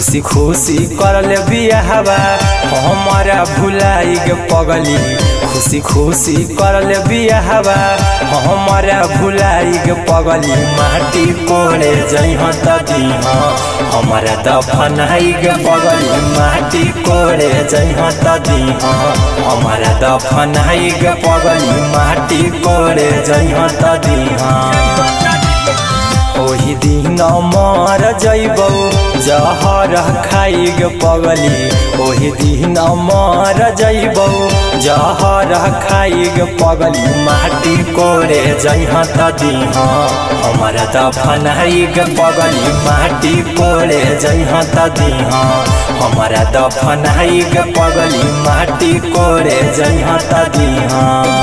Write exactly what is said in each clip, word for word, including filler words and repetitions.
खुशी खुशी करले बियाहवा हमारा भुलाई गे पगली। खुशी खुशी करले बियाहवा हमारा भुलाई गे पगली। माटी कोड़े जइह त दीह हमारा दफनाई गे पगली। माटी कोड़े जइह त दीह हमारा दफनाई गे पगली। माटी कोड़े जइह त दीह ओही दिन मर जइबौ जहर खाई गे पगली। ओही दिन मर जइबौ जहर खाई गे पगली। माटी कोड़े जइह त दीह हमारा दफनाई गे पगली। माटी कोड़े जइह त दीह हमारा दफनाई गे पगली। माटी कोड़े जइह त दीह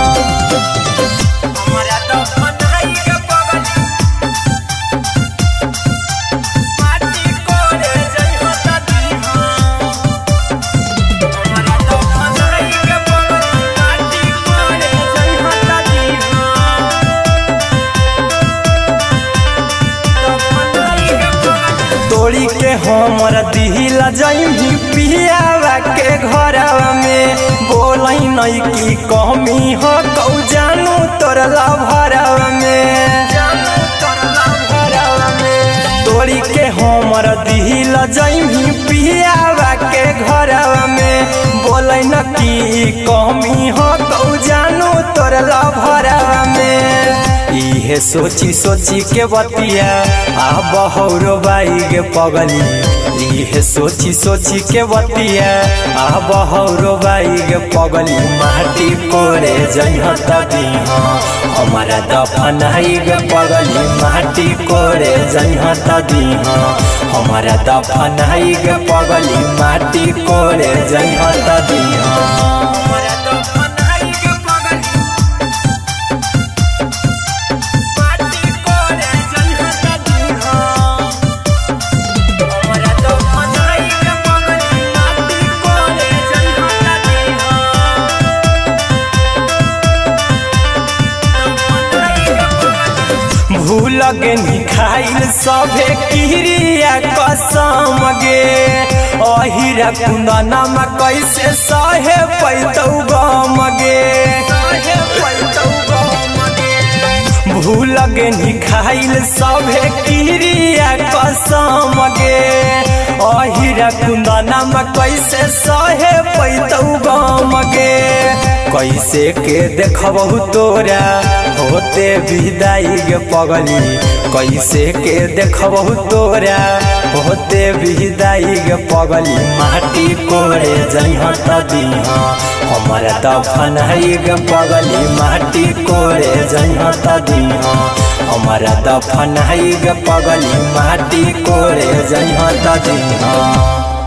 तोड़ी के हमरा दिहिला जइही पियावा के घरवा में। बोलै नहीं की कमी हो कौ जानू तोर लभरवा में। तोड़ी के हमरा दिहिला जइही पियावा के घरवा में। बोलै न की कमी हो कौ जानू तोर लभरवा में। इहे सोची सोची के बतिया आ बहुरो बाई गे पगली। इहे सोची सोची के बतिया आ बहुरो बाई गे पगली। माटी कोड़े जइह त दीह हमारा दफनाई गे पगली। माटी कोड़े जइह त दीह हमारा दफनाई गे पगली। माटी कोड़े जइह त दीह भूल गे निखाइल सभे किरिया कसम गे। अहिरा कुंदनमा कैसे सहे पैतौ गम गे। भूल गे निखाइल सभे किरिया कसम गे। अहिरा कुंदनमा कैसे सहे पैतौ गम गे। कैसे के देखबहु तोरा होते विदाई गे पगली। कैसे के देखबहु तोरा होते विदाई गे पगली। माटी कोड़े जइह त दीह हमारा दफनाई गे पगली। माटी कोड़े जइह त दीह हमारा दफनाई गे पगली। माटी कोड़े जइह त दीह।